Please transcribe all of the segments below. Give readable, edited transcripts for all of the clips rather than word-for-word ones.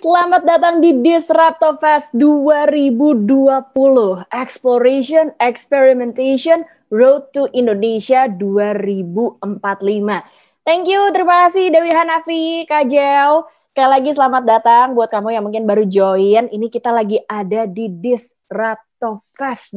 selamat datang di Disrupto Fest 2020. Exploration, Experimentation, Road to Indonesia 2045. Thank you, terima kasih Dewi Hanafi, Kak Jel. Sekali lagi selamat datang buat kamu yang mungkin baru join. Ini kita lagi ada di Disrupto Fest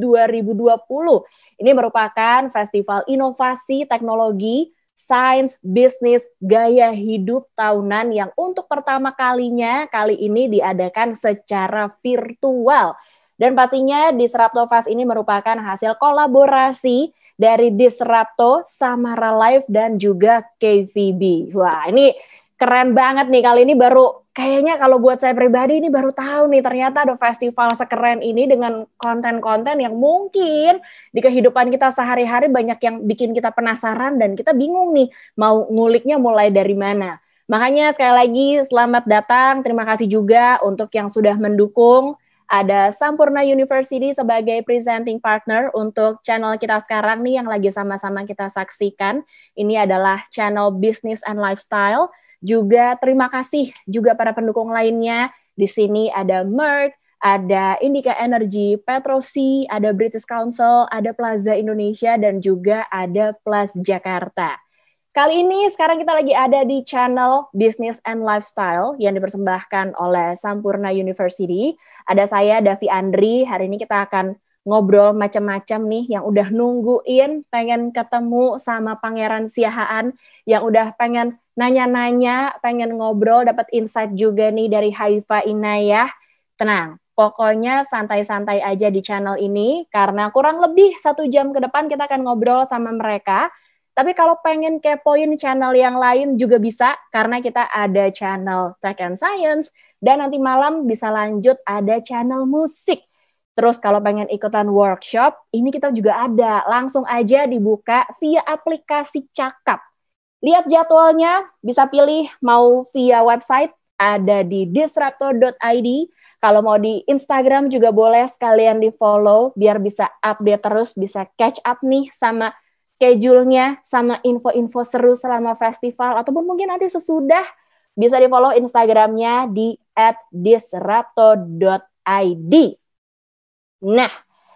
2020. Ini merupakan festival inovasi teknologi, sains, bisnis, gaya hidup tahunan yang untuk pertama kalinya kali ini diadakan secara virtual. Dan pastinya Disrupto Fest ini merupakan hasil kolaborasi dari Disrupto, Samara Life, dan juga KVB. Wah, ini keren banget nih. Kali ini baru, kayaknya kalau buat saya pribadi ini baru tahu nih ternyata ada festival sekeren ini dengan konten-konten yang mungkin di kehidupan kita sehari-hari banyak yang bikin kita penasaran dan kita bingung nih mau nguliknya mulai dari mana. Makanya sekali lagi selamat datang, terima kasih juga untuk yang sudah mendukung. Ada Sampurna University sebagai presenting partner untuk channel kita sekarang nih yang lagi sama-sama kita saksikan. Ini adalah channel Business and Lifestyle. Juga terima kasih juga para pendukung lainnya. Di sini ada Merck, ada Indica Energy, Petrosi, ada British Council, ada Plaza Indonesia, dan juga ada Plus Jakarta. Kali ini sekarang kita lagi ada di channel Business and Lifestyle yang dipersembahkan oleh Sampurna University. Ada saya, Davi Andri. Hari ini kita akan ngobrol macam-macam nih yang udah nungguin, pengen ketemu sama Pangeran Siahaan, yang udah pengen nanya-nanya, pengen ngobrol, dapat insight juga nih dari Haifa Inayah. Tenang, pokoknya santai-santai aja di channel ini, karena kurang lebih 1 jam ke depan kita akan ngobrol sama mereka. Tapi kalau pengen kepoin channel yang lain juga bisa, karena kita ada channel Tech and Science, dan nanti malam bisa lanjut ada channel musik. Terus kalau pengen ikutan workshop, ini kita juga ada. Langsung aja dibuka via aplikasi Cakap. Lihat jadwalnya, bisa pilih mau via website, ada di disrupto.id. Kalau mau di Instagram juga boleh sekalian di-follow, biar bisa update terus, bisa catch up nih sama schedule-nya, sama info-info seru selama festival, ataupun mungkin nanti sesudah bisa di-follow Instagram-nya di @disrupto.id. Nah,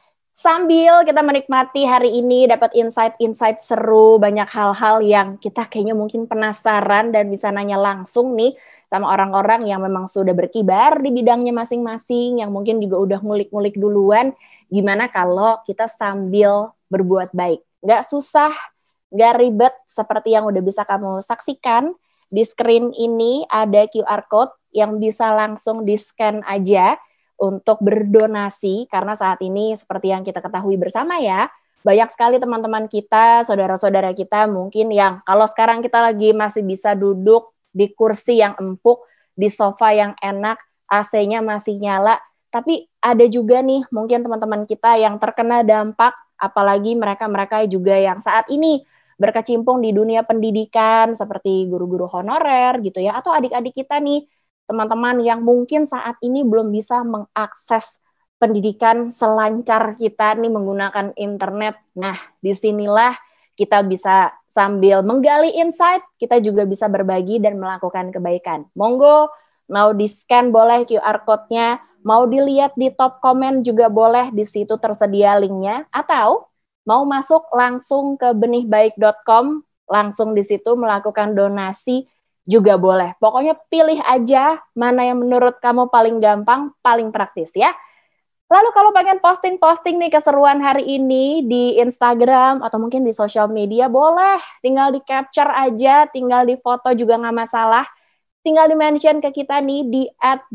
sambil kita menikmati hari ini, dapat insight-insight seru, banyak hal-hal yang kita kayaknya mungkin penasaran dan bisa nanya langsung nih sama orang-orang yang memang sudah berkibar di bidangnya masing-masing, yang mungkin juga udah ngulik-ngulik duluan, gimana kalau kita sambil berbuat baik. Nggak susah, nggak ribet, seperti yang udah bisa kamu saksikan. Di screen ini ada QR Code yang bisa langsung di-scan aja untuk berdonasi, karena saat ini seperti yang kita ketahui bersama ya, banyak sekali teman-teman kita, saudara-saudara kita mungkin yang kalau sekarang kita lagi masih bisa duduk di kursi yang empuk, di sofa yang enak, AC-nya masih nyala, tapi ada juga nih mungkin teman-teman kita yang terkena dampak, apalagi mereka-mereka juga yang saat ini berkecimpung di dunia pendidikan seperti guru-guru honorer gitu ya, atau adik-adik kita nih, teman-teman yang mungkin saat ini belum bisa mengakses pendidikan selancar kita nih menggunakan internet. Nah, disinilah kita bisa sambil menggali insight, kita juga bisa berbagi dan melakukan kebaikan. Monggo, mau di-scan boleh QR code-nya, mau dilihat di top komen juga boleh, di situ tersedia linknya, atau mau masuk langsung ke benihbaik.com, langsung di situ melakukan donasi juga boleh. Pokoknya pilih aja mana yang menurut kamu paling gampang, paling praktis ya. Lalu kalau pengen posting-posting nih keseruan hari ini di Instagram atau mungkin di sosial media, boleh. Tinggal di capture aja, tinggal di foto juga nggak masalah. Tinggal di-mention ke kita nih di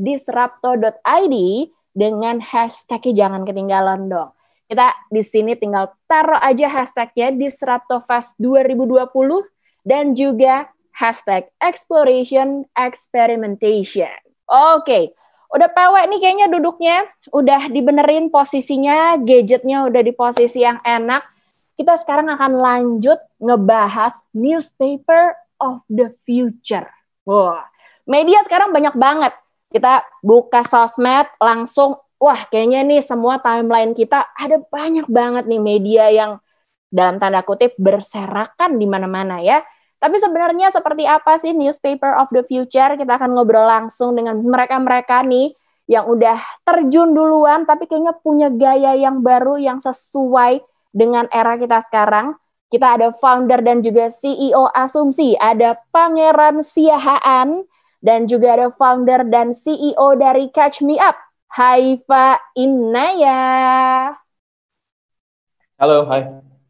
@disrupto.id dengan hashtagnya jangan ketinggalan dong. Kita di sini tinggal taruh aja hashtagnya DisruptoFest 2020 dan juga hashtag Exploration Experimentation. Oke, udah PW nih kayaknya duduknya, udah dibenerin posisinya, gadgetnya udah di posisi yang enak. Kita sekarang akan lanjut ngebahas newspaper of the future. Wah, media sekarang banyak banget. Kita buka sosmed langsung, wah kayaknya nih semua timeline kita ada banyak banget nih media yang dalam tanda kutip berserakan di mana-mana ya. Tapi sebenarnya seperti apa sih newspaper of the future? Kita akan ngobrol langsung dengan mereka-mereka nih yang udah terjun duluan, tapi kayaknya punya gaya yang baru yang sesuai dengan era kita sekarang. Kita ada founder dan juga CEO Asumsi, ada Pangeran Siahaan, dan juga ada founder dan CEO dari Catch Me Up, Haifa Inaya. Halo, hai.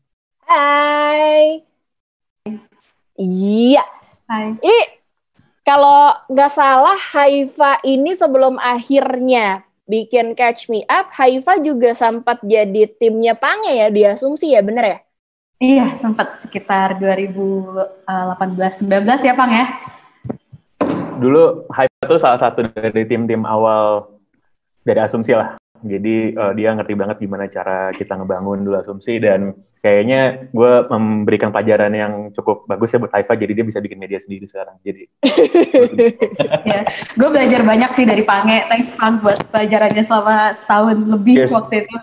Hai. Iya. Hai. Kalau nggak salah, Haifa ini sebelum akhirnya bikin Catch Me Up, Haifa juga sempat jadi timnya Pange ya, di Asumsi ya, bener ya? Iya, sempat sekitar 2018-19 ya, Pang ya? Dulu Haifa itu salah satu dari tim-tim awal dari Asumsi lah. Jadi dia ngerti banget gimana cara kita ngebangun dulu Asumsi, dan kayaknya gue memberikan pelajaran yang cukup bagus ya buat Haifa, jadi dia bisa bikin media sendiri sekarang. Jadi ya, gue belajar banyak sih dari Pange. Thanks Pang buat pelajarannya selama setahun lebih waktu itu.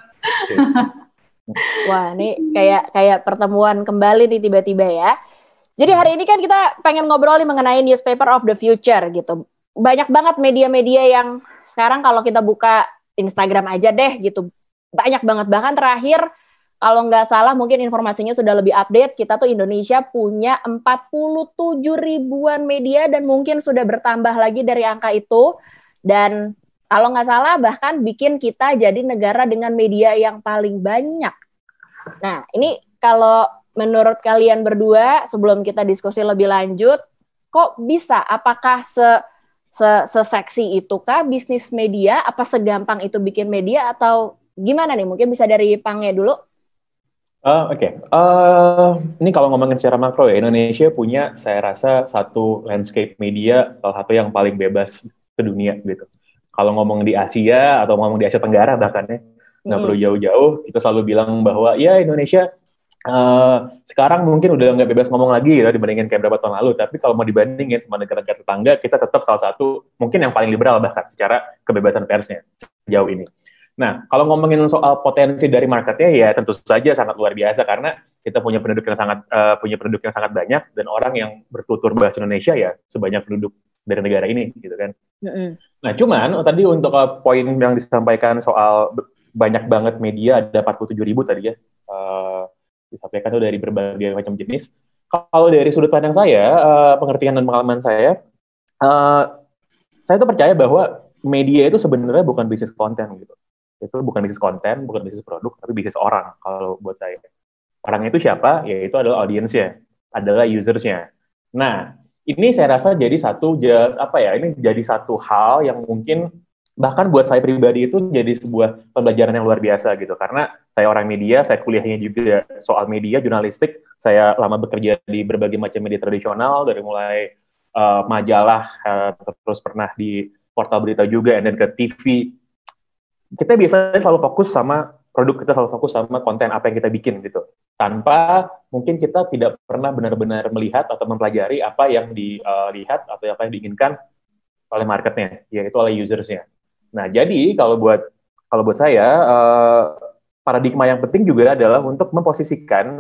Wah, ini kayak pertemuan kembali nih tiba-tiba ya. Jadi hari ini kan kita pengen ngobrol nih mengenai newspaper of the future gitu. Banyak banget media-media yang sekarang kalau kita buka Instagram aja deh gitu, banyak banget. Bahkan terakhir kalau nggak salah mungkin informasinya sudah lebih update, kita tuh Indonesia punya 47 ribuan media dan mungkin sudah bertambah lagi dari angka itu. Dan kalau nggak salah bahkan bikin kita jadi negara dengan media yang paling banyak. Nah ini kalau menurut kalian berdua, sebelum kita diskusi lebih lanjut, kok bisa? Apakah seseksi itu kah bisnis media? Apa segampang itu bikin media atau gimana nih? Mungkin bisa dari Pange dulu. Oke. Ini kalau ngomongin secara makro ya, Indonesia punya saya rasa satu landscape media salah satu yang paling bebas ke dunia gitu. Kalau ngomong di Asia atau ngomong di Asia Tenggara bahkan ya, nggak perlu jauh-jauh, kita selalu bilang bahwa ya Indonesia sekarang mungkin udah nggak bebas ngomong lagi ya dibandingin kayak berapa tahun lalu, tapi kalau mau dibandingin sama negara-negara tetangga, kita tetap salah satu mungkin yang paling liberal bahkan secara kebebasan persnya sejauh ini. Nah, kalau ngomongin soal potensi dari marketnya ya tentu saja sangat luar biasa karena kita punya penduduk yang sangat banyak dan orang yang bertutur bahasa Indonesia ya sebanyak penduduk dari negara ini gitu kan. Nah, cuman tadi untuk poin yang disampaikan soal banyak banget media, ada 47 ribu tadi ya. Disampaikan itu dari berbagai macam jenis. Kalau dari sudut pandang saya, pengertian dan pengalaman saya tuh percaya bahwa media itu sebenarnya bukan bisnis konten gitu. Itu bukan bisnis konten, bukan bisnis produk, tapi bisnis orang kalau buat saya. Orang itu siapa? Yaitu adalah audiensnya, adalah usersnya. Nah, ini saya rasa jadi ini jadi satu hal yang mungkin bahkan buat saya pribadi itu jadi sebuah pembelajaran yang luar biasa gitu, karena saya orang media, saya kuliahnya juga soal media, jurnalistik, saya lama bekerja di berbagai macam media tradisional, dari mulai majalah, terus pernah di portal berita juga, dan ke TV. Kita biasanya selalu fokus sama produk, kita selalu fokus sama konten apa yang kita bikin gitu, tanpa mungkin kita tidak pernah benar-benar melihat atau mempelajari apa yang dilihat atau apa yang diinginkan oleh marketnya, yaitu oleh usersnya. Nah, jadi kalau buat saya, paradigma yang penting juga adalah untuk memposisikan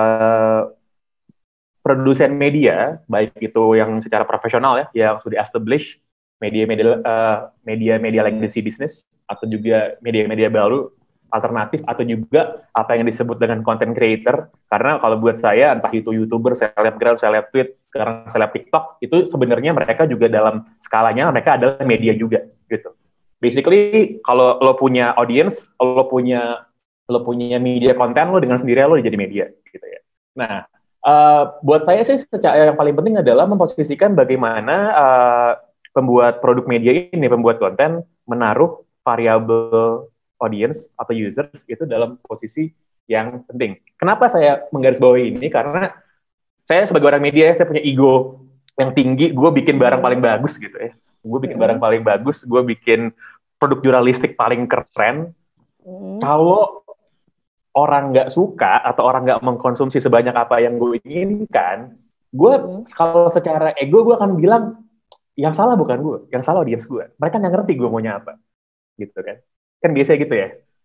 produsen media, baik itu yang secara profesional ya, yang sudah established, media legacy business, atau juga media-media baru, alternatif, atau juga apa yang disebut dengan content creator. Karena kalau buat saya, entah itu YouTuber, selebgram, seleb tweet, sekarang seleb TikTok, itu sebenarnya mereka juga dalam skalanya, mereka adalah media juga, gitu. Basically, kalau lo punya audience, lo punya media konten, lo dengan sendirinya lo jadi media, gitu ya. Nah, buat saya sih yang paling penting adalah memposisikan bagaimana pembuat produk media ini, pembuat konten, menaruh variabel audience atau users itu dalam posisi yang penting. Kenapa saya menggarisbawahi ini? Karena saya sebagai orang media, saya punya ego yang tinggi, gue bikin barang paling bagus gitu ya. Gue bikin barang paling bagus, gue bikin produk jurnalistik paling keren. Kalau orang nggak suka atau orang nggak mengkonsumsi sebanyak apa yang gue inginkan, gue kalau secara ego gue akan bilang yang salah bukan gue, yang salah audiens gue. Mereka nggak ngerti gue maunya apa, gitu kan? Kan biasa gitu ya.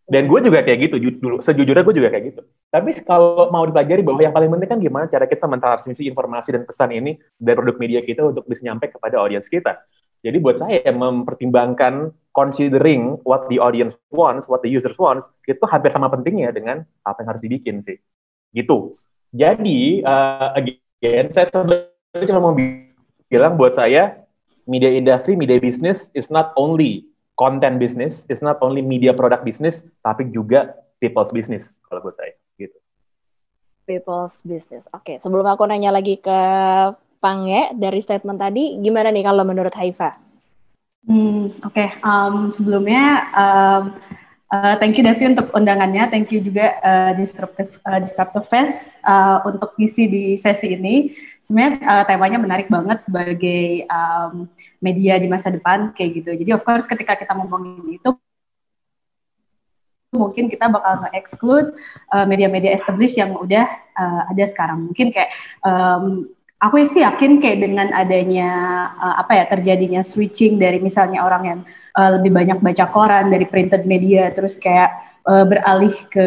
Dan gue juga kayak gitu, dulu sejujurnya gue juga kayak gitu. Tapi kalau mau dipelajari bahwa yang paling penting kan gimana cara kita mentransmisi informasi dan pesan ini dari produk media kita untuk bisa nyampe kepada audiens kita. Jadi buat saya mempertimbangkan considering what the audience wants, what the users wants, itu hampir sama pentingnya dengan apa yang harus dibikin sih. Gitu. Jadi, again, saya sebenarnya cuma mau bilang buat saya, media industry, media business is not only content business, is not only media product business, tapi juga people's business, kalau buat saya. Gitu. People's business. Oke, sebelum aku nanya lagi ke Pange dari statement tadi, gimana nih kalau menurut Haifa? Oke. Sebelumnya thank you Devi untuk undangannya, thank you juga Disruptive Fest untuk ngisi di sesi ini. Sebenarnya temanya menarik banget sebagai media di masa depan kayak gitu. Jadi of course ketika kita ngomongin itu, mungkin kita bakal nge-exclude media-media established yang udah ada sekarang. Mungkin kayak aku sih yakin kayak dengan adanya terjadinya switching dari misalnya orang yang lebih banyak baca koran dari printed media terus kayak beralih ke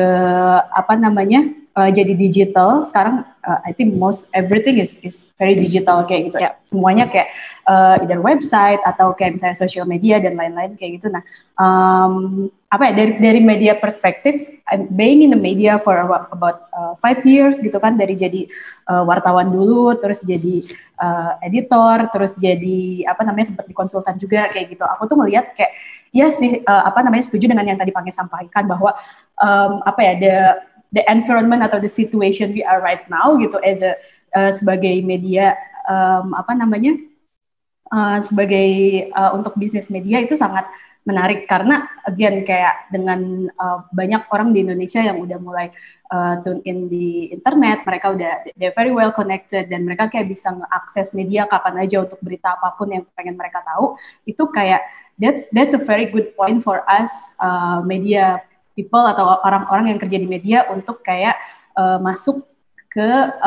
jadi digital. Sekarang I think most everything is very digital kayak gitu. Yeah. Semuanya kayak either website atau kayak misalnya social media dan lain-lain kayak gitu. Nah, dari media perspektif, being in the media for about 5 years gitu kan, dari jadi wartawan dulu, terus jadi editor, terus jadi sempat di konsultan juga kayak gitu. Aku tuh ngelihat kayak ya sih setuju dengan yang tadi Pange sampaikan bahwa the environment atau the situation we are right now gitu as sebagai media untuk bisnis media itu sangat menarik karena again kayak dengan banyak orang di Indonesia yang udah mulai tune in di internet, mereka udah they're very well connected dan mereka kayak bisa ngeakses media kapan aja untuk berita apapun yang pengen mereka tahu. Itu kayak that's a very good point for us media people atau orang-orang yang kerja di media untuk kayak masuk ke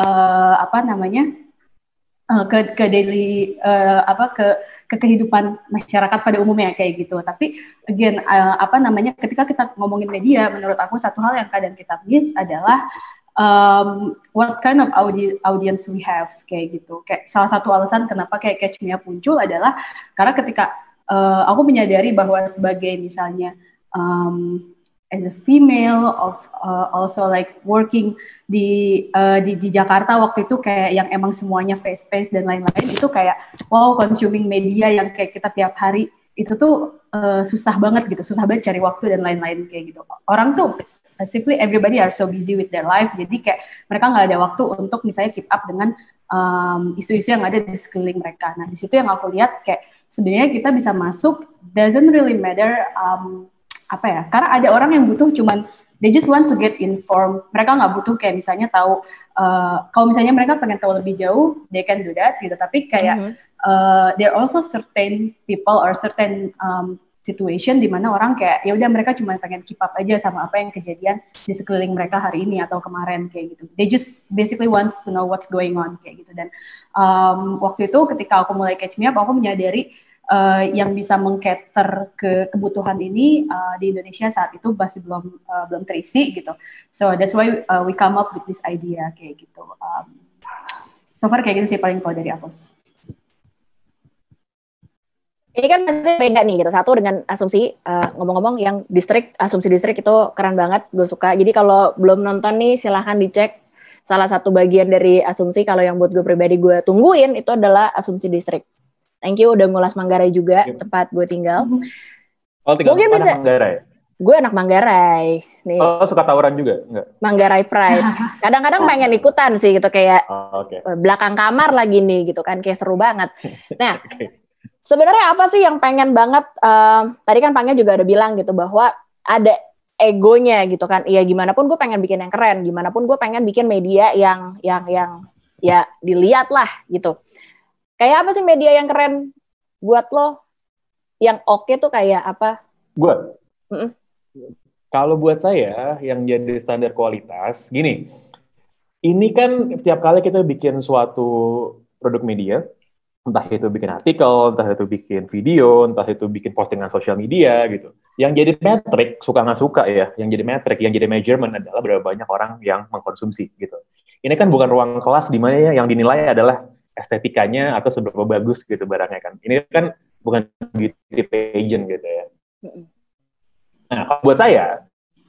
ke daily ke kehidupan masyarakat pada umumnya kayak gitu. Tapi again ketika kita ngomongin media, menurut aku satu hal yang kadang kita miss adalah what kind of audience we have kayak gitu. Kayak salah satu alasan kenapa kayak Catch Me Up muncul adalah karena ketika aku menyadari bahwa sebagai misalnya as a female of also like working di Jakarta waktu itu kayak yang emang semuanya face dan lain-lain, itu kayak wow, consuming media yang kayak kita tiap hari itu tuh susah banget gitu, susah banget cari waktu dan lain-lain kayak gitu. Orang tuh basically everybody are so busy with their life, jadi kayak mereka nggak ada waktu untuk misalnya keep up dengan isu-isu yang ada di sekeliling mereka. Nah di situ yang aku lihat kayak sebenarnya kita bisa masuk, doesn't really matter karena ada orang yang butuh cuman they just want to get informed. Mereka nggak butuh kayak misalnya tahu kalau misalnya mereka pengen tahu lebih jauh, they can do that gitu. Tapi kayak there are also certain people or certain situation di mana orang kayak ya udah mereka cuma pengen keep up aja sama apa yang kejadian di sekeliling mereka hari ini atau kemarin kayak gitu. They just basically want to know what's going on kayak gitu. Dan waktu itu ketika aku mulai Catch Me Up, aku menyadari yang bisa meng-cater ke kebutuhan ini di Indonesia saat itu masih belum terisi gitu. So that's why we come up with this idea kayak gitu. So far kayak gitu sih paling kalau dari aku. Ini kan masih beda nih gitu. Satu dengan asumsi, ngomong-ngomong yang asumsi distrik itu keren banget, gue suka. Jadi kalau belum nonton nih silahkan dicek. Salah satu bagian dari asumsi kalau yang buat gue pribadi gue tungguin itu adalah asumsi distrik. Thank you udah ngulas Manggarai juga, tempat gue tinggal. Oh, tinggal mungkin bisa. Manggarai? Gue anak Manggarai. Nih. Oh, suka tawuran juga? Enggak? Manggarai Pride. Kadang-kadang pengen ikutan sih gitu, kayak belakang kamar lagi nih gitu kan, kayak seru banget. Nah, sebenarnya apa sih yang pengen banget, tadi kan Pange juga ada bilang gitu, bahwa ada egonya gitu kan, iya gimana pun gue pengen bikin yang keren, gimana pun gue pengen bikin media yang ya dilihat lah gitu. Kayak apa sih media yang keren buat lo? Yang oke tuh kayak apa? Gue? Kalau buat saya, yang jadi standar kualitas, gini, ini kan tiap kali kita bikin suatu produk media, entah itu bikin artikel, entah itu bikin video, entah itu bikin postingan sosial media gitu. Yang jadi metrik, suka nggak suka ya, yang jadi metrik, yang jadi measurement adalah berapa banyak orang yang mengkonsumsi gitu. Ini kan bukan ruang kelas di mana yang dinilai adalah estetikanya atau seberapa bagus gitu barangnya kan. Ini kan bukan beauty pageant gitu ya. Nah, buat saya,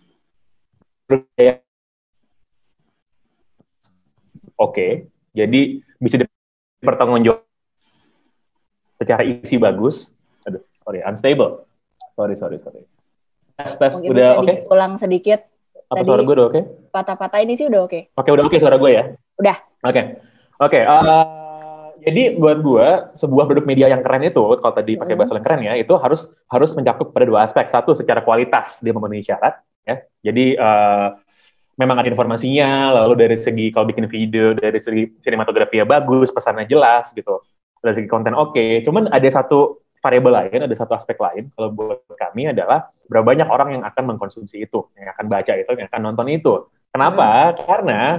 oke, jadi bisa dipertanggungjawab secara isi bagus. Aduh, sorry, unstable. Sorry. Tes, Mungkin udah bisa oke? diulang sedikit. Apa Tadi suara gue udah oke? patah-patah ini sih udah oke. Oke, udah oke suara gue ya? Udah. Oke. Jadi buat gue, sebuah produk media yang keren itu, kalau tadi pakai bahasa yang keren ya, itu harus mencakup pada dua aspek. Satu, secara kualitas dia memenuhi syarat. Ya. Jadi memang ada informasinya, lalu dari segi kalau bikin video, dari segi sinematografinya bagus, pesannya jelas gitu. Dari segi konten oke. Cuman ada satu variabel lain, ada satu aspek lain, kalau buat kami adalah berapa banyak orang yang akan mengkonsumsi itu, yang akan baca itu, yang akan nonton itu. Kenapa? Karena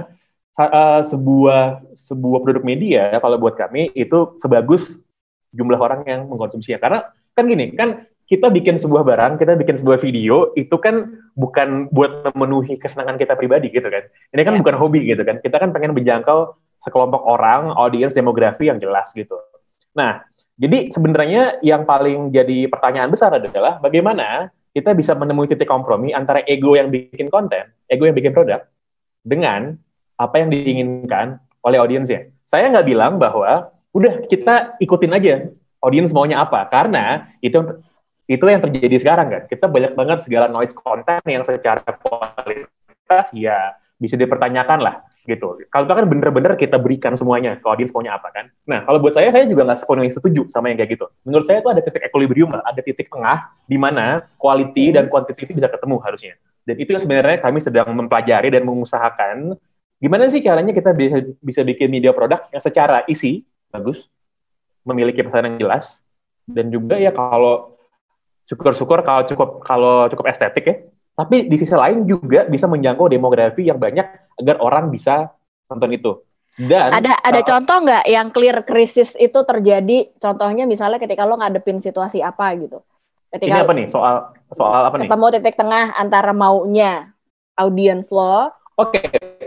sebuah produk media kalau buat kami itu sebagus jumlah orang yang mengkonsumsinya. Karena kan gini, kan kita bikin sebuah barang, kita bikin sebuah video, itu kan bukan buat memenuhi kesenangan kita pribadi gitu kan. Ini kan bukan hobi gitu kan. Kita kan pengen menjangkau sekelompok orang, audiens, demografi yang jelas gitu. Nah, jadi sebenarnya yang paling jadi pertanyaan besar adalah bagaimana kita bisa menemui titik kompromi antara ego yang bikin konten, ego yang bikin produk, dengan apa yang diinginkan oleh audiensnya. Saya nggak bilang bahwa udah kita ikutin aja audiens maunya apa, karena itu yang terjadi sekarang kan. Kita banyak banget segala noise konten yang secara kualitas ya bisa dipertanyakan lah gitu. Kalau itu kan bener-bener kita berikan semuanya ke audiens maunya apa kan. Nah kalau buat saya juga nggak sepenuhnya setuju sama yang kayak gitu. Menurut saya itu ada titik equilibrium lah, ada titik tengah di mana quality dan quantity bisa ketemu harusnya. Dan itu yang sebenarnya kami sedang mempelajari dan mengusahakan gimana sih caranya kita bisa bikin media produk yang secara isi bagus, memiliki pesan yang jelas, dan juga ya kalau syukur-syukur kalau cukup estetik ya, tapi di sisi lain juga bisa menjangkau demografi yang banyak agar orang bisa nonton itu. Dan ada contoh nggak yang clear krisis itu terjadi? Contohnya misalnya ketika lo ngadepin situasi apa gitu. Ketika ini apa nih soal apa nih? Ketemu titik tengah antara maunya audiens lo. Oke.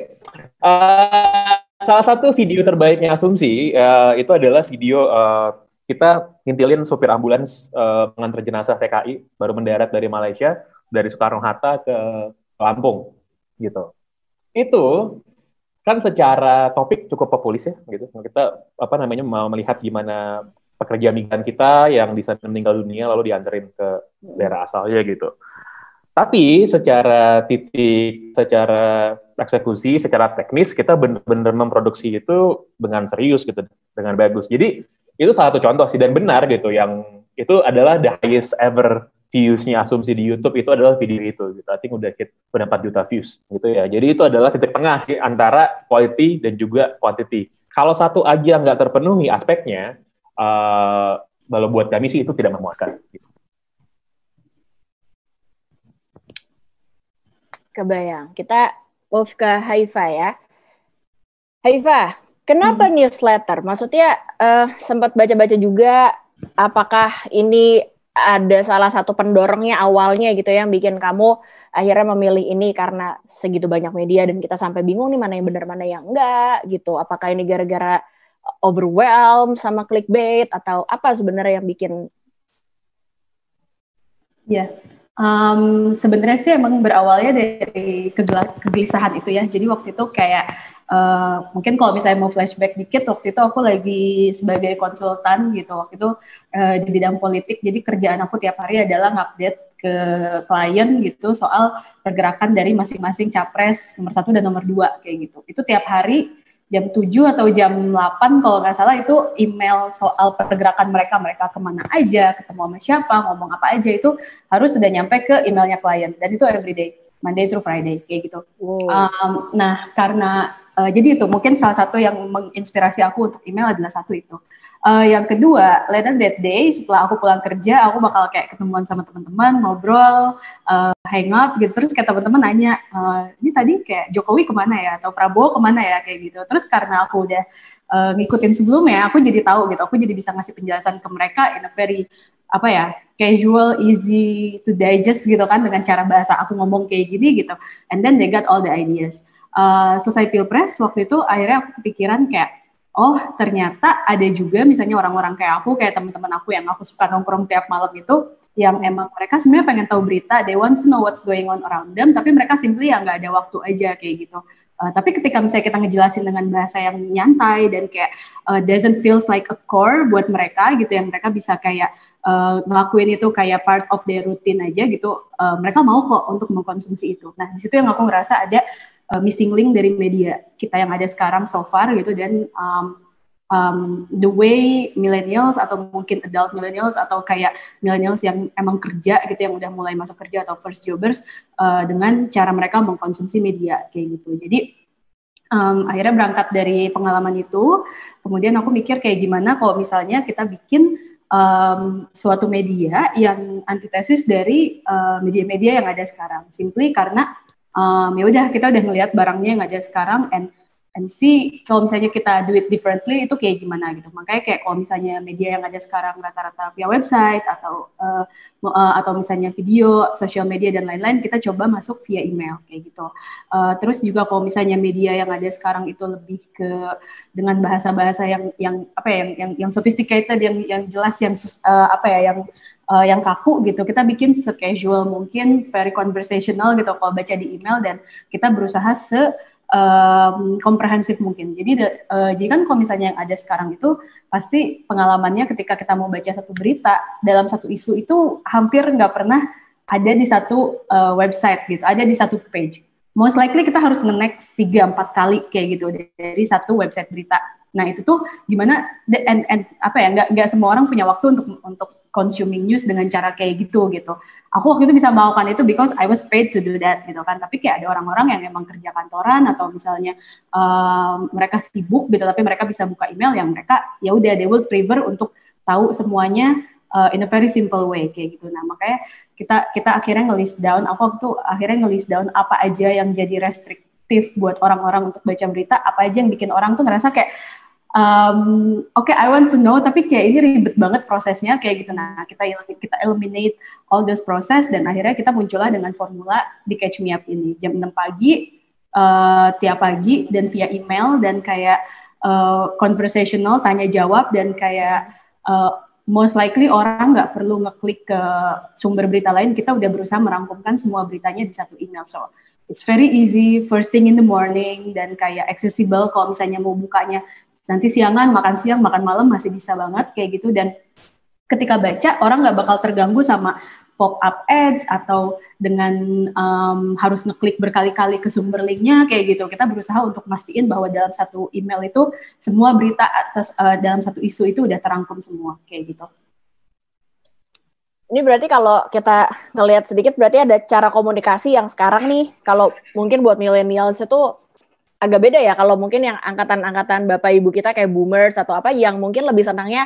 Salah satu video terbaiknya Asumsi itu adalah video kita ngintilin supir ambulans pengantar jenazah TKI baru mendarat dari Malaysia, dari Soekarno-Hatta ke Lampung gitu. Itu kan secara topik cukup populis ya gitu. Kita mau melihat gimana pekerja migran kita yang di sana meninggal dunia lalu dianterin ke daerah asalnya gitu. Tapi secara eksekusi, secara teknis kita benar-benar memproduksi itu dengan serius gitu, dengan bagus. Jadi itu salah satu contoh sih dan benar gitu, yang itu adalah the highest ever views-nya Asumsi di YouTube itu adalah video itu gitu. I think udah 4 juta views gitu ya. Jadi itu adalah titik tengah sih antara quality dan juga quantity. Kalau satu aja nggak terpenuhi aspeknya, kalau buat kami sih itu tidak memuaskan. Gitu. Kebayang. Kita move ke Haifa ya. Haifa, kenapa newsletter? Maksudnya sempat baca-baca juga, apakah ini ada salah satu pendorongnya awalnya gitu yang bikin kamu akhirnya memilih ini karena segitu banyak media dan kita sampai bingung nih mana yang benar mana yang enggak gitu. Apakah ini gara-gara overwhelmed sama clickbait atau apa sebenarnya yang bikin? Ya, sebenarnya sih emang berawalnya dari kegelisahan itu ya. Jadi waktu itu kayak mungkin kalau misalnya mau flashback dikit, waktu itu aku lagi sebagai konsultan gitu. Waktu itu di bidang politik, jadi kerjaan aku tiap hari adalah ngupdate ke klien gitu soal pergerakan dari masing-masing capres nomor 1 dan nomor 2 kayak gitu. Itu tiap hari jam 7 atau jam 8 kalau nggak salah itu email soal pergerakan mereka kemana aja, ketemu sama siapa, ngomong apa aja itu harus sudah nyampe ke emailnya klien dan itu everyday, Monday through Friday kayak gitu. Nah karena jadi itu mungkin salah satu yang menginspirasi aku untuk email adalah satu itu. Yang kedua, later that day setelah aku pulang kerja, aku bakal kayak ketemuan sama teman-teman, ngobrol, hangout gitu. Terus kayak teman-teman nanya, ini tadi kayak Jokowi kemana ya? Atau Prabowo kemana ya? Kayak gitu. Terus karena aku udah ngikutin sebelumnya, aku jadi tahu gitu, aku jadi bisa ngasih penjelasan ke mereka in a very casual, easy to digest gitu kan, dengan cara bahasa aku ngomong kayak gini gitu, and then they got all the ideas. Selesai pilpres waktu itu akhirnya aku kepikiran kayak, oh ternyata ada juga misalnya orang-orang kayak aku, kayak teman-teman aku yang aku suka nongkrong tiap malam itu, yang emang mereka sebenarnya pengen tahu berita, they want to know what's going on around them, tapi mereka simply ya nggak ada waktu aja kayak gitu. Tapi ketika misalnya kita ngejelasin dengan bahasa yang nyantai dan kayak doesn't feels like a core buat mereka gitu, yang mereka bisa kayak ngelakuin itu kayak part of their routine aja gitu, mereka mau kok untuk mengkonsumsi itu. Nah di situ yang aku ngerasa ada missing link dari media kita yang ada sekarang so far gitu, dan the way millennials atau mungkin adult millennials atau kayak millennials yang emang kerja gitu, yang udah mulai masuk kerja atau first jobbers, dengan cara mereka mengkonsumsi media kayak gitu. Jadi akhirnya berangkat dari pengalaman itu, kemudian aku mikir kayak gimana kalau misalnya kita bikin suatu media yang antitesis dari media-media yang ada sekarang, simply karena ya udah kita udah ngelihat barangnya yang ada sekarang, and see kalau misalnya kita do it differently itu kayak gimana gitu. Makanya kayak kalau misalnya media yang ada sekarang rata-rata via website atau misalnya video, social media dan lain-lain, kita coba masuk via email kayak gitu. Terus juga kalau misalnya media yang ada sekarang itu lebih ke dengan bahasa-bahasa yang sophisticated, yang jelas, yang kaku gitu, kita bikin se-casual mungkin, very conversational gitu kalau baca di email, dan kita berusaha komprehensif mungkin. Jadi kan kalau misalnya yang ada sekarang itu pasti pengalamannya ketika kita mau baca satu berita dalam satu isu itu hampir nggak pernah ada di satu website gitu, ada di satu page. Most likely kita harus nge-next 3-4 kali kayak gitu dari satu website berita. Nah itu tuh gimana, nggak semua orang punya waktu untuk consuming news dengan cara kayak gitu. Aku waktu itu bisa melakukan itu because I was paid to do that gitu kan. Tapi kayak ada orang-orang yang emang kerja kantoran atau misalnya mereka sibuk gitu, tapi mereka bisa buka email yang mereka ya udah they will prefer untuk tahu semuanya in a very simple way kayak gitu. Nah makanya kita akhirnya nge-list down, aku waktu akhirnya nge-list down apa aja yang jadi restriktif buat orang-orang untuk baca berita, apa aja yang bikin orang tuh ngerasa kayak okay, I want to know, tapi kayak ini ribet banget prosesnya kayak gitu. Nah, kita eliminate all those process, dan akhirnya kita muncullah dengan formula di Catch Me Up ini. Jam 6 pagi, tiap pagi, dan via email, dan kayak conversational, tanya jawab, dan kayak most likely orang nggak perlu ngeklik ke sumber berita lain, kita udah berusaha merangkumkan semua beritanya di satu email. So, it's very easy, first thing in the morning, dan kayak accessible kalau misalnya mau bukanya nanti siangan, makan siang, makan malam masih bisa banget kayak gitu. Dan ketika baca, orang nggak bakal terganggu sama pop-up ads atau dengan harus ngeklik berkali-kali ke sumber linknya kayak gitu. Kita berusaha untuk mastiin bahwa dalam satu email itu semua berita dalam satu isu itu udah terangkum semua kayak gitu. Ini berarti kalau kita ngelihat sedikit, berarti ada cara komunikasi yang sekarang nih, kalau mungkin buat millennials itu agak beda ya, kalau mungkin yang angkatan-angkatan bapak ibu kita kayak boomers atau apa, yang mungkin lebih senangnya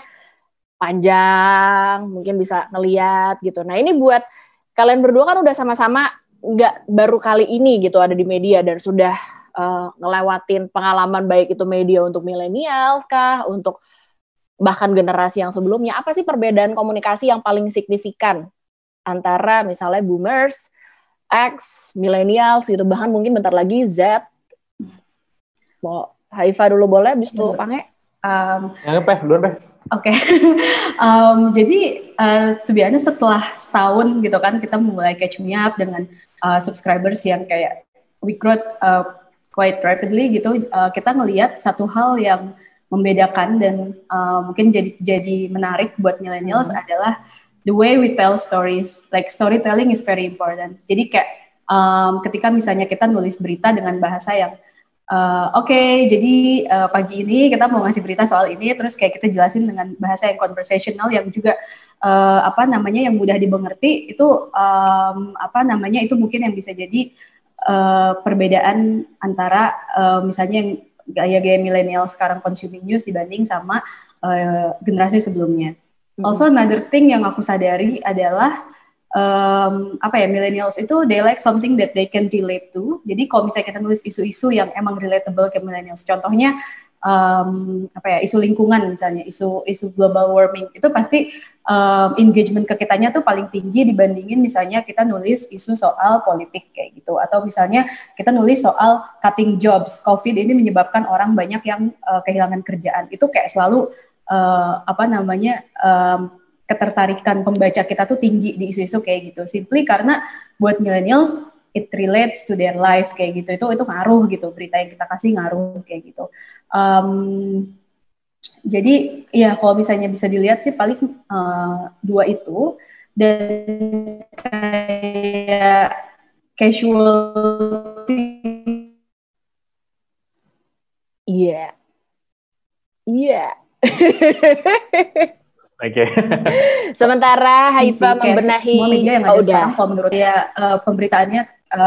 panjang, mungkin bisa ngeliat gitu. Nah ini buat kalian berdua kan udah sama-sama nggak baru kali ini gitu ada di media, dan sudah ngelewatin pengalaman baik itu media untuk millennials kah, untuk bahkan generasi yang sebelumnya. Apa sih perbedaan komunikasi yang paling signifikan antara misalnya boomers, X, millennials gitu, bahkan mungkin bentar lagi Z? Mau Haifa dulu boleh, habis itu Pange? Duluan, Peh. Oke. Jadi to be honest, setelah setahun gitu kan kita mulai Catch Me Up dengan subscribers yang kayak we growth quite rapidly gitu, kita ngelihat satu hal yang membedakan dan mungkin jadi menarik buat millennials adalah the way we tell stories. Like storytelling is very important. Jadi kayak ketika misalnya kita nulis berita dengan bahasa yang jadi pagi ini kita mau ngasih berita soal ini, terus kayak kita jelasin dengan bahasa yang conversational yang juga yang mudah dimengerti, itu itu mungkin yang bisa jadi perbedaan antara misalnya yang gaya-gaya milenial sekarang consuming news dibanding sama generasi sebelumnya. Also another thing yang aku sadari adalah millennials itu they like something that they can relate to. Jadi kalau misalnya kita nulis isu-isu yang emang relatable ke millennials, contohnya apa ya, isu lingkungan misalnya, isu global warming, itu pasti engagement ke kitanya tuh paling tinggi dibandingin misalnya kita nulis isu soal politik kayak gitu, atau misalnya kita nulis soal cutting jobs, COVID ini menyebabkan orang banyak yang kehilangan kerjaan. Itu kayak selalu ketertarikan pembaca kita tuh tinggi di isu-isu kayak gitu. Simply karena buat millennials it relates to their life kayak gitu. Itu ngaruh gitu, berita yang kita kasih ngaruh kayak gitu. Jadi ya kalau misalnya bisa dilihat sih paling dua itu, dan kayak casualty. Iya. Oke. Sementara Haifa membenahi semua media yang ada sekarang, kalau menurut dia pemberitaannya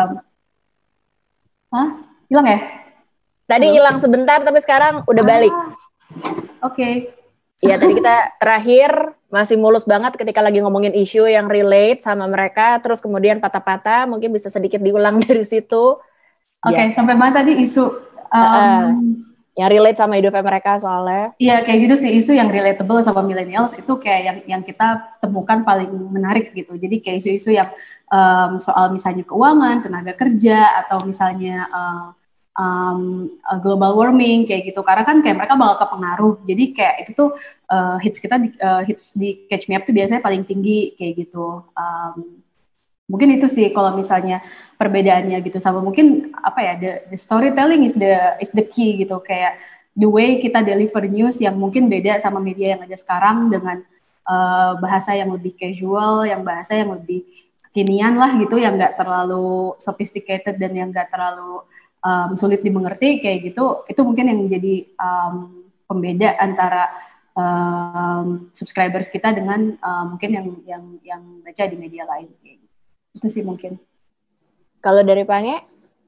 hilang ya? Tadi hilang sebentar, tapi sekarang udah balik. Oke. Iya, tadi kita terakhir masih mulus banget ketika lagi ngomongin isu yang relate sama mereka, terus kemudian patah-patah, mungkin bisa sedikit diulang dari situ. Oke, sampai mana tadi isu? Yang relate sama hidupnya mereka soalnya. Iya, kayak gitu sih, isu yang relatable sama millennials itu kayak yang kita temukan paling menarik gitu. Jadi kayak isu-isu yang soal misalnya keuangan, tenaga kerja, atau misalnya global warming kayak gitu. Karena kan kayak mereka bakal kepengaruh. Jadi kayak itu tuh hits di Catch Me Up tuh biasanya paling tinggi kayak gitu. Mungkin itu sih kalau misalnya perbedaannya gitu, sama mungkin apa ya, the storytelling is the key gitu, kayak the way kita deliver news yang mungkin beda sama media yang ada sekarang dengan bahasa yang lebih casual, yang bahasa yang lebih kekinian lah gitu, yang nggak terlalu sophisticated dan yang nggak terlalu sulit dimengerti kayak gitu. Itu mungkin yang menjadi pembeda antara subscribers kita dengan mungkin yang baca di media lain kayak gitu. Itu sih mungkin. Kalau dari Pange?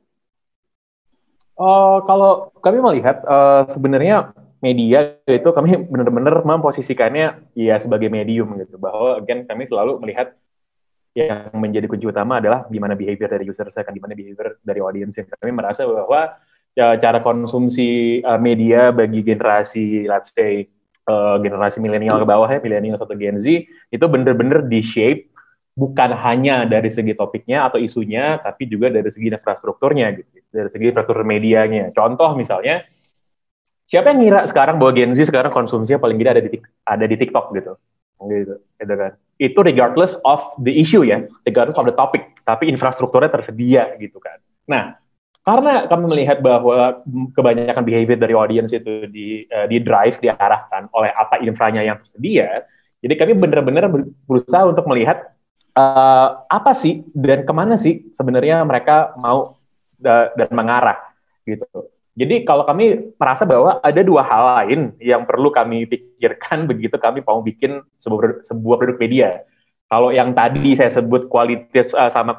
Kalau kami melihat sebenarnya media itu kami benar-benar memposisikannya ya sebagai medium gitu, bahwa again kami selalu melihat yang menjadi kunci utama adalah gimana behavior dari user saya, kan gimana behavior dari audience. Kami merasa bahwa cara konsumsi media bagi generasi, let's say generasi milenial ke bawah ya, milenial atau Gen Z, itu benar-benar di-shape bukan hanya dari segi topiknya atau isunya, tapi juga dari segi infrastrukturnya gitu, dari segi infrastruktur medianya. Contoh misalnya, siapa yang ngira sekarang bahwa Gen Z sekarang konsumsinya paling tidak ada di TikTok gitu kan? Itu regardless of the issue ya, regardless of the topic, tapi infrastrukturnya tersedia gitu kan. Nah, karena kami melihat bahwa kebanyakan behavior dari audience itu di drive, diarahkan oleh apa infranya yang tersedia, jadi kami benar-benar berusaha untuk melihat apa sih dan kemana sih sebenarnya mereka mau dan mengarah gitu. Jadi kalau kami merasa bahwa ada dua hal lain yang perlu kami pikirkan begitu kami mau bikin sebuah produk media. Kalau yang tadi saya sebut kualitas sama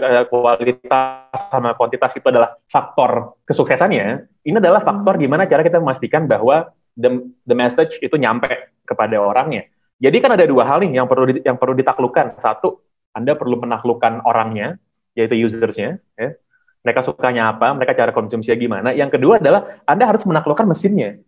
kuantitas itu adalah faktor kesuksesannya, ini adalah faktor gimana cara kita memastikan bahwa the message itu nyampe kepada orangnya. Jadi kan ada dua hal nih yang perlu ditaklukkan. Satu, Anda perlu menaklukkan orangnya, yaitu usersnya. Ya. Mereka sukanya apa, mereka cara konsumsinya gimana. Yang kedua adalah Anda harus menaklukkan mesinnya.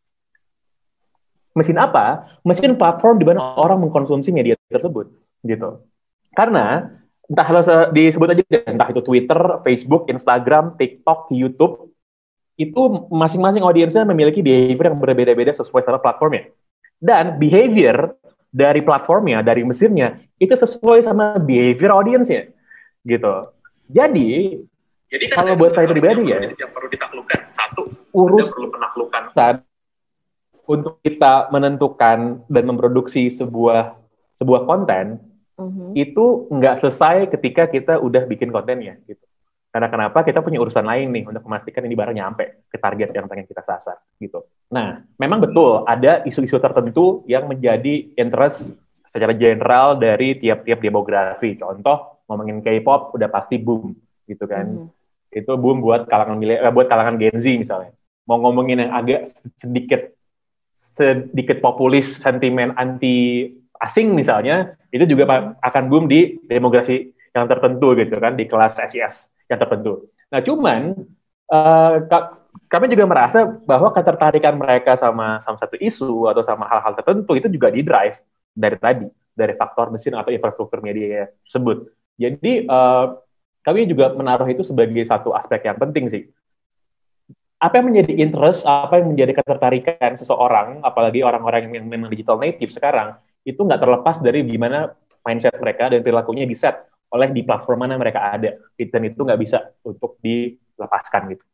Mesin apa? Mesin platform di mana orang mengkonsumsi media tersebut. Gitu. Karena entah disebut aja, entah itu Twitter, Facebook, Instagram, TikTok, YouTube, itu masing-masing audiensnya memiliki behavior yang berbeda-beda sesuai sama platformnya. Dan behavior dari platformnya, dari mesinnya, itu sesuai sama behavior audience-nya. Gitu. Jadi kalau buat saya pribadi ya, yang perlu ditaklukkan, satu, perlu penaklukan untuk kita menentukan dan memproduksi sebuah konten, itu nggak selesai ketika kita udah bikin kontennya. Gitu. Karena kenapa? Kita punya urusan lain nih untuk memastikan ini barang nyampe ke target yang pengen kita sasar gitu. Nah, memang betul ada isu-isu tertentu yang menjadi interest secara general dari tiap-tiap demografi. Contoh, ngomongin K-pop udah pasti boom gitu kan. Itu boom buat kalangan Gen Z misalnya. Mau ngomongin yang agak sedikit populis, sentimen anti asing misalnya, itu juga akan boom di demografi yang tertentu gitu kan, di kelas SES yang tertentu. Nah, cuman kami juga merasa bahwa ketertarikan mereka sama satu isu atau sama hal-hal tertentu itu juga di-drive dari faktor mesin atau infrastruktur media tersebut. Jadi kami juga menaruh itu sebagai satu aspek yang penting sih. Apa yang menjadi interest, apa yang menjadi ketertarikan seseorang, apalagi orang-orang yang memang digital native sekarang, itu nggak terlepas dari gimana mindset mereka dan perilakunya di-set oleh di platform mana mereka ada. Dan itu nggak bisa untuk dilepaskan gitu.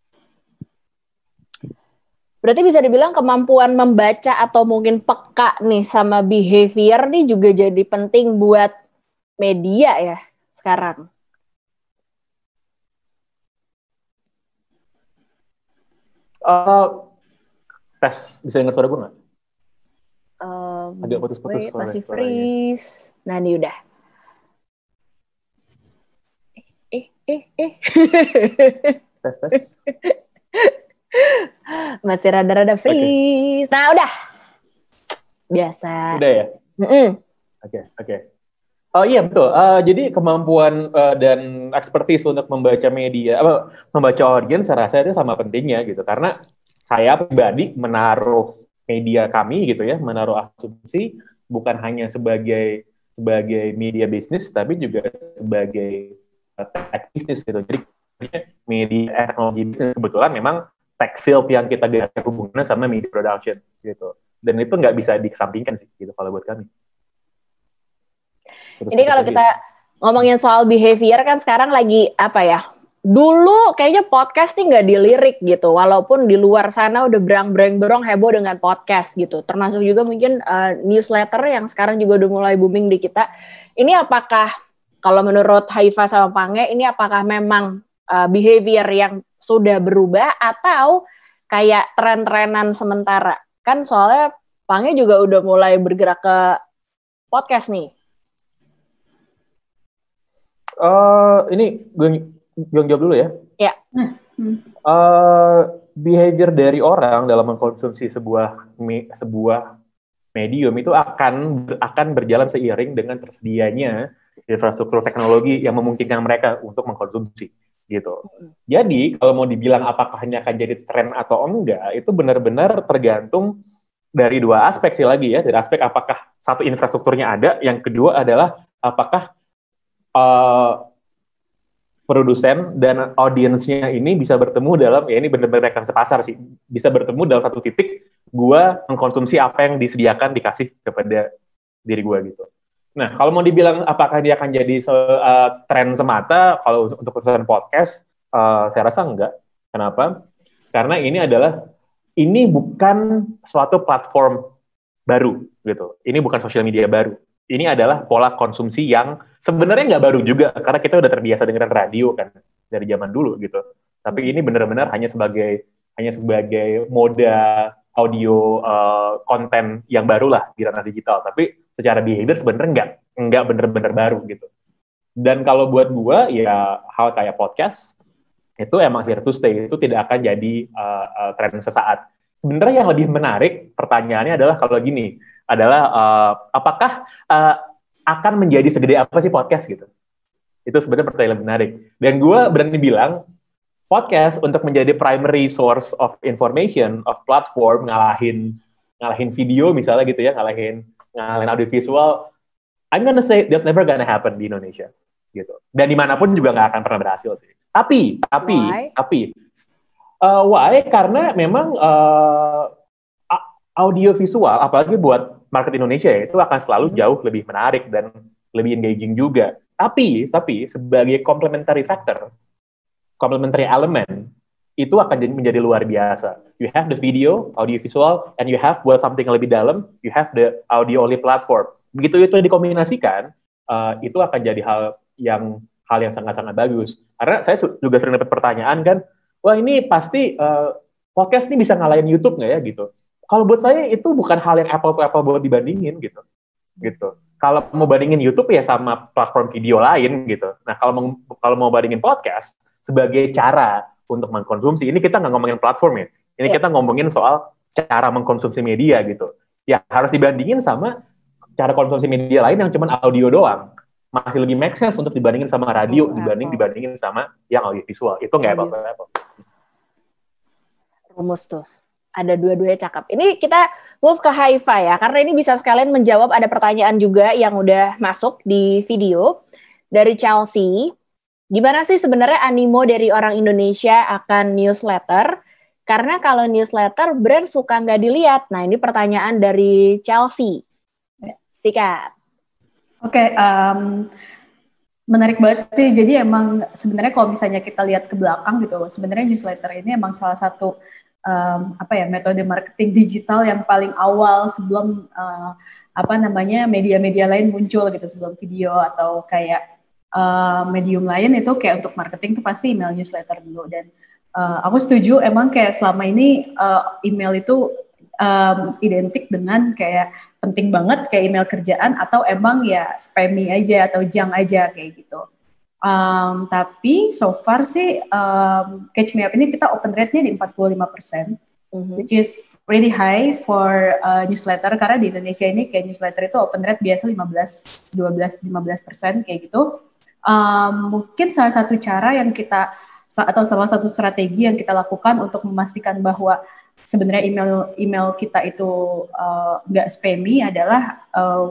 Berarti bisa dibilang kemampuan membaca atau mungkin peka nih sama behavior nih juga jadi penting buat media ya sekarang. Tes, bisa dengar suara gue nggak? Agak putus-putus. Masih freeze. Nah, ini udah. Tes. Masih rada-rada freeze. Okay. Nah, udah. Biasa. Udah ya? Oke. Oh iya, betul. Jadi kemampuan dan expertise untuk membaca media, membaca audiens, saya rasa itu sama pentingnya gitu. Karena saya pribadi menaruh media kami gitu ya, menaruh asumsi bukan hanya sebagai media bisnis, tapi juga sebagai tech bisnis gitu. Jadi media teknologi bisnis kebetulan memang tech field yang kita gak hubungannya sama media production gitu. Dan itu nggak bisa dikesampingkan sih gitu kalau buat kami. Ini kalau kita ngomongin soal behavior kan sekarang lagi apa ya? Dulu kayaknya podcast nih nggak dilirik gitu, walaupun di luar sana udah berang-berang heboh dengan podcast gitu. Termasuk juga mungkin newsletter yang sekarang juga udah mulai booming di kita. Ini apakah kalau menurut Haifa sama Pange, ini apakah memang behavior yang sudah berubah atau kayak tren-trenan sementara? Kan soalnya Pange juga udah mulai bergerak ke podcast nih. Ini gue jawab dulu ya. Ya. Behavior dari orang dalam mengkonsumsi sebuah medium itu akan berjalan seiring dengan tersedianya infrastruktur teknologi yang memungkinkan mereka untuk mengkonsumsi gitu. Jadi kalau mau dibilang apakah ini akan jadi tren atau enggak, itu benar-benar tergantung dari dua aspek sih lagi ya. Dari aspek apakah satu infrastrukturnya ada, yang kedua adalah apakah produsen dan audiensnya ini bisa bertemu dalam, ya ini benar-benar rekan sepasar sih, bisa bertemu dalam satu titik, gue mengkonsumsi apa yang disediakan, dikasih kepada diri gue gitu. Nah, kalau mau dibilang apakah dia akan jadi tren semata, kalau untuk perusahaan podcast, saya rasa enggak. Kenapa? Karena ini bukan suatu platform baru gitu. Ini bukan sosial media baru. Ini adalah pola konsumsi yang sebenarnya nggak baru juga, karena kita udah terbiasa dengan radio kan dari zaman dulu gitu. Tapi ini benar-benar hanya sebagai moda audio konten yang baru lah di ranah digital. Tapi secara behavior sebenarnya nggak benar-benar baru gitu. Dan kalau buat gua ya hal kayak podcast itu emang here to stay, itu tidak akan jadi tren sesaat. Sebenarnya yang lebih menarik pertanyaannya adalah kalau gini, adalah apakah akan menjadi segede apa sih podcast gitu? Itu sebenarnya pertanyaan yang menarik. Dan gue berani bilang, podcast untuk menjadi primary source of information, of platform, ngalahin video misalnya gitu ya, ngalahin audio visual, I'm gonna say that's never gonna happen di Indonesia gitu. Dan dimanapun juga nggak akan pernah berhasil sih. Tapi, why? Karena memang audio visual, apalagi buat market Indonesia ya, itu akan selalu jauh lebih menarik dan lebih engaging juga. Tapi sebagai complementary factor, complementary element, itu akan menjadi luar biasa. You have the video, audio visual, and you have buat something yang lebih dalam, you have the audio only platform. Begitu itu dikombinasikan, itu akan jadi hal yang sangat-sangat bagus. Karena saya juga sering dapat pertanyaan kan, wah ini pasti podcast ini bisa ngalahin YouTube nggak ya gitu. Kalau buat saya itu bukan hal yang apple to apple buat dibandingin gitu. Kalau mau bandingin YouTube ya sama platform video lain gitu. Nah kalau mau bandingin podcast sebagai cara untuk mengkonsumsi, ini kita nggak ngomongin platform ya. Ini kita ngomongin soal cara mengkonsumsi media gitu. Ya harus dibandingin sama cara konsumsi media lain yang cuma audio doang. Masih lebih make sense untuk dibandingin sama radio dibandingin sama yang audio visual. Itu nggak apple to apple. Rumus tuh. Ada dua-duanya cakep. Ini kita move ke Haifa ya, karena ini bisa sekalian menjawab ada pertanyaan juga yang udah masuk di video dari Chelsea. Gimana sih sebenarnya animo dari orang Indonesia akan newsletter? Karena kalau newsletter brand suka nggak dilihat. Nah ini pertanyaan dari Chelsea. Sikat. Oke, menarik banget sih. Jadi emang sebenarnya kalau misalnya kita lihat ke belakang gitu, sebenarnya newsletter ini emang salah satu metode marketing digital yang paling awal sebelum media-media lain muncul gitu, sebelum video atau kayak medium lain itu kayak untuk marketing tuh pasti email newsletter dulu. Dan aku setuju emang kayak selama ini email itu identik dengan kayak penting banget kayak email kerjaan atau emang ya spammy aja atau junk aja kayak gitu. Tapi so far sih Catch Me Up ini kita open rate-nya di 45%, which is really high for newsletter, karena di Indonesia ini kayak newsletter itu open rate biasa 15% kayak gitu. Mungkin salah satu cara yang kita, atau salah satu strategi yang kita lakukan untuk memastikan bahwa sebenarnya email kita itu nggak spammy adalah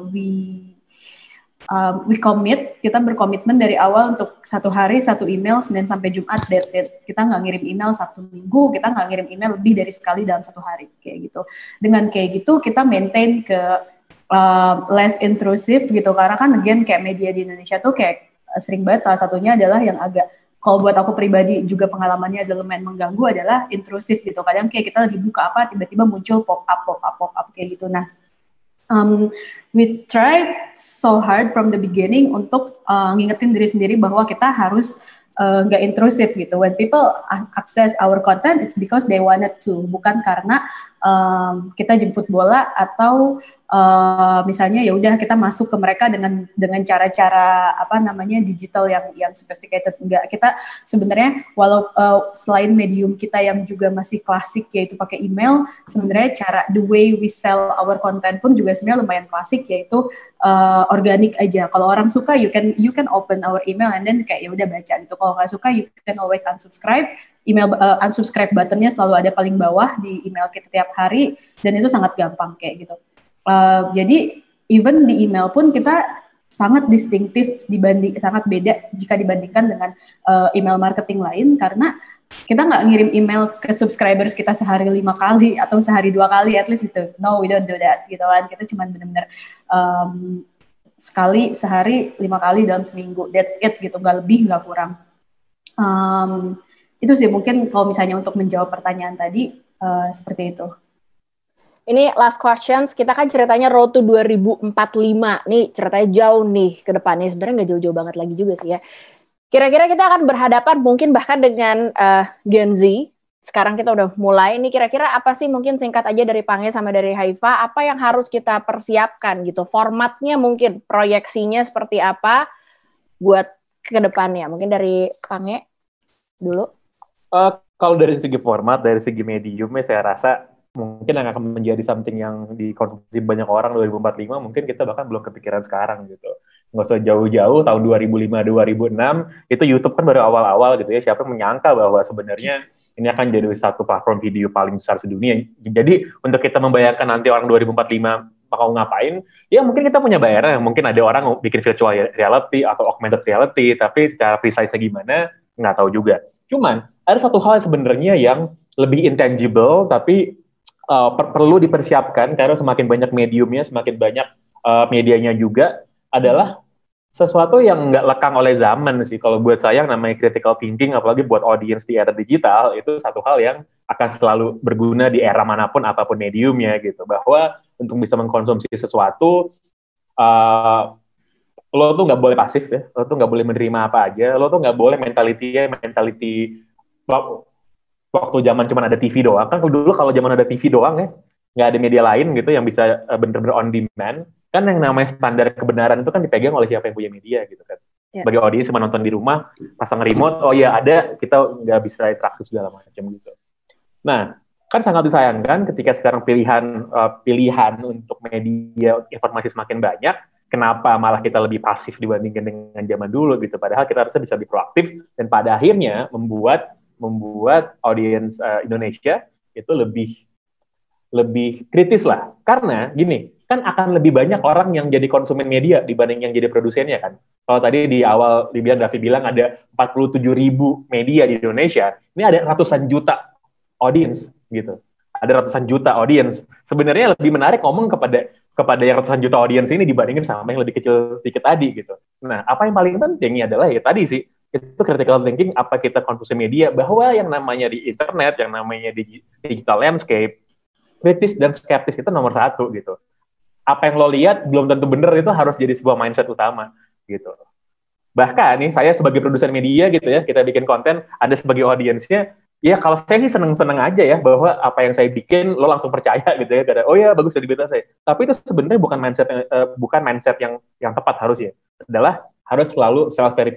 kita berkomitmen dari awal untuk 1 hari 1 email Senin sampai Jumat, that's it. Kita nggak ngirim email 1 minggu, kita nggak ngirim email lebih dari sekali dalam 1 hari kayak gitu. Dengan kayak gitu kita maintain ke less intrusive gitu, karena kan again kayak media di Indonesia tuh kayak sering banget, salah satunya adalah yang agak, kalau buat aku pribadi juga pengalamannya adalah lumayan mengganggu, adalah intrusif gitu. Kadang kayak kita lagi buka apa tiba-tiba muncul pop up kayak gitu. Nah, we tried so hard from the beginning untuk ngingetin diri sendiri bahwa kita harus nggak intrusif gitu. When people access our content, it's because they wanted to, bukan karena kita jemput bola atau misalnya ya udah kita masuk ke mereka dengan cara-cara digital yang sophisticated. Enggak, kita sebenarnya walau selain medium kita yang juga masih klasik yaitu pakai email, sebenarnya cara the way we sell our content pun juga sebenarnya lumayan klasik, yaitu organik aja. Kalau orang suka you can open our email and then kayak ya udah baca gitu. Kalau nggak suka you can always unsubscribe. Email unsubscribe buttonnya selalu ada paling bawah di email kita tiap hari, dan itu sangat gampang kayak gitu. Jadi even di email pun kita sangat distinktif, sangat beda jika dibandingkan dengan email marketing lain, karena kita nggak ngirim email ke subscribers kita sehari 5 kali atau sehari 2 kali at least gitu. No, we don't do that gitu kan. Kita cuma benar-benar sekali sehari 5 kali dalam seminggu, that's it gitu, nggak lebih nggak kurang. Itu sih mungkin kalau misalnya untuk menjawab pertanyaan tadi seperti itu. Ini last questions, kita kan ceritanya road to 2045, nih ceritanya jauh nih ke depannya, sebenarnya nggak jauh-jauh banget lagi juga sih ya. Kira-kira kita akan berhadapan mungkin bahkan dengan Gen Z, sekarang kita udah mulai, nih kira-kira apa sih, mungkin singkat aja dari Pange sama dari Haifa, apa yang harus kita persiapkan gitu, formatnya mungkin, proyeksinya seperti apa buat ke depannya, mungkin dari Pange dulu. Kalau dari segi format, dari segi mediumnya saya rasa mungkin yang akan menjadi something yang dikonsumsi banyak orang 2045, mungkin kita bahkan belum kepikiran sekarang gitu. Nggak usah jauh-jauh, tahun 2005-2006, itu YouTube kan baru awal-awal gitu ya, siapa yang menyangka bahwa sebenarnya ini akan jadi satu platform video paling besar sedunia. Jadi untuk kita membayangkan nanti orang 2045 bakal ngapain, ya mungkin kita punya bayaran, mungkin ada orang bikin virtual reality atau augmented reality, tapi secara precise gimana, nggak tahu juga. Cuman, ada satu hal sebenarnya yang lebih intangible, tapi perlu dipersiapkan, karena semakin banyak mediumnya, semakin banyak medianya juga, adalah sesuatu yang nggak lekang oleh zaman sih. Kalau buat saya, namanya critical thinking, apalagi buat audience di era digital, itu satu hal yang akan selalu berguna di era manapun, apapun mediumnya gitu. Bahwa untuk bisa mengkonsumsi sesuatu, lo tuh nggak boleh pasif ya, lo tuh nggak boleh menerima apa aja, lo tuh nggak boleh mentality waktu zaman cuma ada TV doang, kan dulu kalau zaman ada TV doang ya, nggak ada media lain gitu yang bisa bener-bener on demand, kan yang namanya standar kebenaran itu kan dipegang oleh siapa yang punya media gitu kan. Yeah. Bagi audiens cuma nonton di rumah, pasang remote, oh ya ada, kita nggak bisa interaktif segala macam gitu. Nah, kan sangat disayangkan ketika sekarang pilihan untuk media informasi semakin banyak, kenapa malah kita lebih pasif dibandingkan dengan zaman dulu gitu. Padahal kita harusnya bisa lebih proaktif, dan pada akhirnya membuat audiens Indonesia itu lebih kritis lah. Karena gini, kan akan lebih banyak orang yang jadi konsumen media dibanding yang jadi produsennya kan. Kalau tadi di awal Davi bilang ada 47.000 media di Indonesia, ini ada ratusan juta audience gitu. Ada ratusan juta audience. Sebenarnya lebih menarik ngomong kepada yang ratusan juta audience ini dibandingin sama yang lebih kecil sedikit tadi gitu. Nah, apa yang paling penting adalah ya tadi sih, itu critical thinking, apa kita konsumsi media, bahwa yang namanya di internet, yang namanya di digital landscape, kritis dan skeptis itu nomor satu gitu. Apa yang lo lihat belum tentu benar, itu harus jadi sebuah mindset utama gitu. Bahkan nih saya sebagai produsen media gitu ya, kita bikin konten, ada sebagai audiensnya, ya kalau saya sih seneng-seneng aja ya bahwa apa yang saya bikin lo langsung percaya gitu ya, karena oh ya bagus dari berita saya. Tapi itu sebenarnya bukan mindset yang tepat harusnya. Adalah harus selalu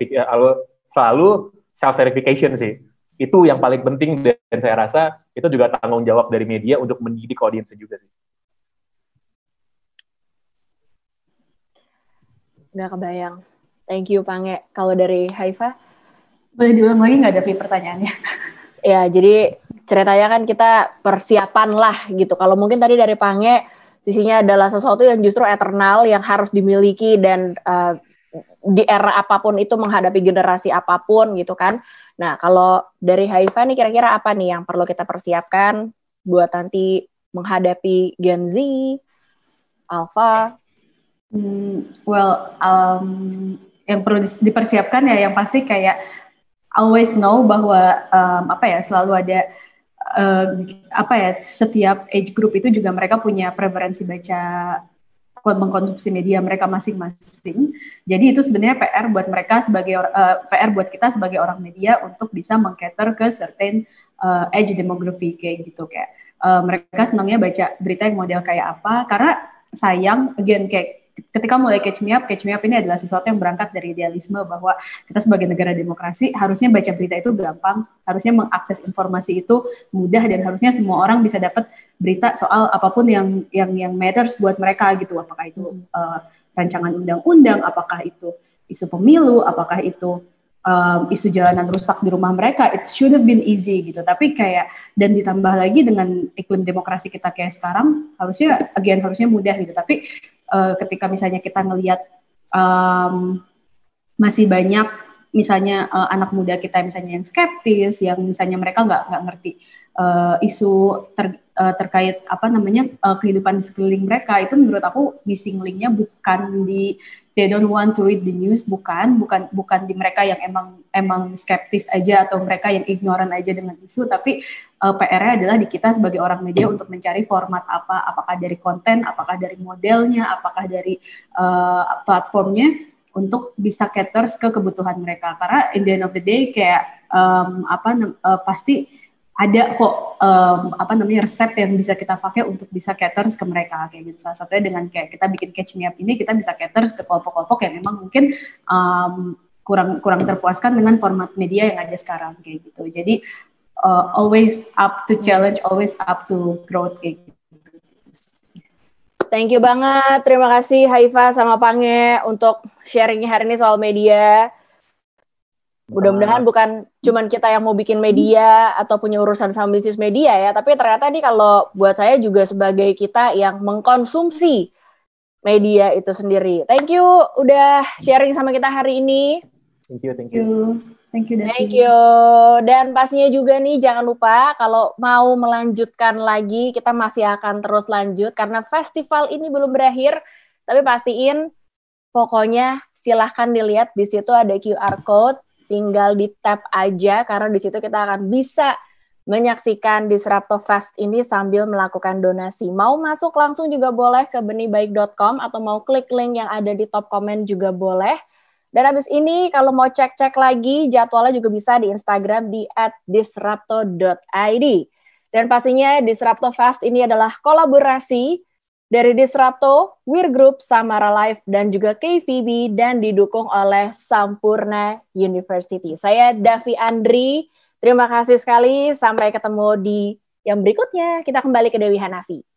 self verification sih. Itu yang paling penting, dan saya rasa itu juga tanggung jawab dari media untuk mendidik audiensnya juga sih. Udah kebayang. Thank you, Pange. Kalau dari Haifa? Boleh diulang lagi nggak, Davi, pertanyaannya? Ya, jadi ceritanya kan kita persiapan lah gitu. Kalau mungkin tadi dari Pange, sisinya adalah sesuatu yang justru eternal, yang harus dimiliki dan di era apapun itu, menghadapi generasi apapun gitu kan. Nah, kalau dari Haifa nih, kira-kira apa nih yang perlu kita persiapkan buat nanti menghadapi Gen Z, Alpha? Yang perlu dipersiapkan ya yang pasti kayak always know bahwa selalu ada setiap age group itu juga mereka punya preferensi mengkonsumsi media mereka masing-masing. Jadi itu sebenarnya PR buat mereka PR buat kita sebagai orang media untuk bisa mengcater ke certain age demography kayak gitu, kayak mereka senangnya baca berita yang model kayak apa, karena sayang again kayak ketika mulai catch me up ini adalah sesuatu yang berangkat dari idealisme bahwa kita sebagai negara demokrasi harusnya baca berita itu gampang, harusnya mengakses informasi itu mudah, dan harusnya semua orang bisa dapat berita soal apapun yang matters buat mereka gitu, apakah itu rancangan undang-undang, apakah itu isu pemilu, apakah itu isu jalanan rusak di rumah mereka. It should have been easy gitu, tapi kayak, dan ditambah lagi dengan iklim demokrasi kita kayak sekarang, harusnya mudah gitu. Tapi ketika misalnya kita ngelihat masih banyak misalnya anak muda kita misalnya yang skeptis, yang misalnya mereka nggak ngerti isu terkait kehidupan di sekeliling mereka, itu menurut aku missing linknya bukan di they don't want to read the news, bukan di mereka yang emang skeptis aja atau mereka yang ignoran aja dengan isu, tapi PR-nya adalah di kita sebagai orang media untuk mencari format apakah dari konten, apakah dari modelnya, apakah dari platformnya, untuk bisa caters ke kebutuhan mereka. Karena in the end of the day kayak pasti ada kok resep yang bisa kita pakai untuk bisa caters ke mereka kayak gitu. Salah satunya dengan kayak kita bikin Catch Me Up ini, kita bisa caters ke kelompok-kelompok yang memang mungkin kurang terpuaskan dengan format media yang ada sekarang kayak gitu. Jadi always up to challenge, always up to growth kayak gitu. Thank you banget, terima kasih Haifa sama Pange untuk sharingnya hari ini soal media. Mudah-mudahan bukan cuman kita yang mau bikin media atau punya urusan sama bisnis media ya, tapi ternyata nih kalau buat saya juga sebagai kita yang mengkonsumsi media itu sendiri. Thank you udah sharing sama kita hari ini. Thank you. Thank you, Davi. Thank you. Dan pastinya juga nih jangan lupa kalau mau melanjutkan lagi, kita masih akan terus lanjut karena festival ini belum berakhir. Tapi pastiin pokoknya silahkan dilihat, di situ ada QR code, tinggal di tap aja karena di situ kita akan bisa menyaksikan Disrupto Fest ini sambil melakukan donasi. Mau masuk langsung juga boleh ke benihbaik.com atau mau klik link yang ada di top komen juga boleh. Dan habis ini kalau mau cek-cek lagi jadwalnya juga bisa di Instagram di @disrupto.id. Dan pastinya Disrupto Fest ini adalah kolaborasi dari Disrupto, Weir Group, Samara Life, dan juga KVB dan didukung oleh Sampurna University. Saya Davi Andri, terima kasih sekali. Sampai ketemu di yang berikutnya. Kita kembali ke Dewi Hanafi.